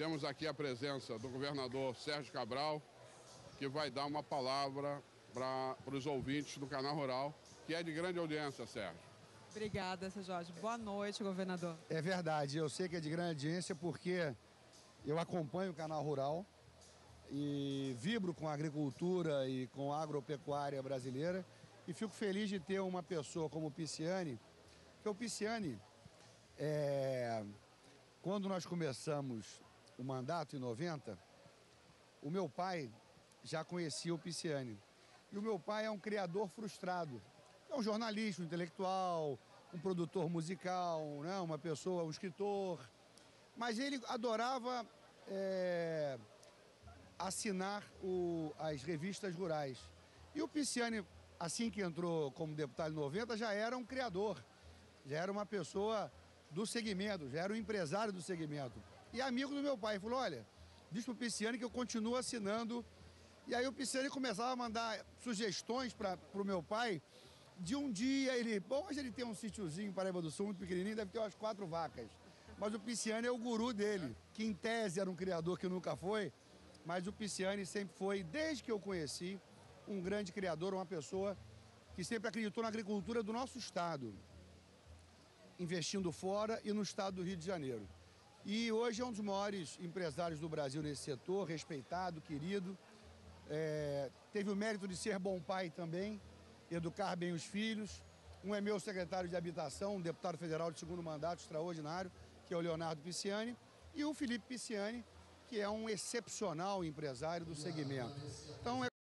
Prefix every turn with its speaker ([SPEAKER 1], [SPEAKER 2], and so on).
[SPEAKER 1] Temos aqui a presença do governador Sérgio Cabral, que vai dar uma palavra para os ouvintes do Canal Rural, que é de grande audiência, Sérgio.
[SPEAKER 2] Obrigada, seu Jorge. Boa noite, governador.
[SPEAKER 3] É verdade, eu sei que é de grande audiência porque eu acompanho o Canal Rural e vibro com a agricultura e com a agropecuária brasileira e fico feliz de ter uma pessoa como o Pisciani, porque o Pisciani, quando nós começamos o mandato em 90, o meu pai já conhecia o Pisciani. E o meu pai é um criador frustrado. É um jornalista, um intelectual, um produtor musical, né? Uma pessoa, um escritor. Mas ele adorava assinar as revistas rurais. E o Pisciani, assim que entrou como deputado em 90, já era um criador. Já era uma pessoa do segmento, já era um empresário do segmento. E amigo do meu pai. Falou, olha, diz pro Pisciani que eu continuo assinando. E aí o Pisciani começava a mandar sugestões para o meu pai de um dia hoje ele tem um sítiozinho em Paraíba do Sul, muito pequenininho, deve ter umas 4 vacas. Mas o Pisciani é o guru dele, que em tese era um criador que nunca foi, mas o Pisciani sempre foi, desde que eu conheci, um grande criador, uma pessoa que sempre acreditou na agricultura do nosso estado, investindo fora e no estado do Rio de Janeiro. E hoje é um dos maiores empresários do Brasil nesse setor, respeitado, querido. Teve o mérito de ser bom pai também, educar bem os filhos. Um é meu secretário de habitação, um deputado federal de segundo mandato extraordinário, que é o Leonardo Pisciani, e o Felipe Pisciani, que é um excepcional empresário do segmento. Então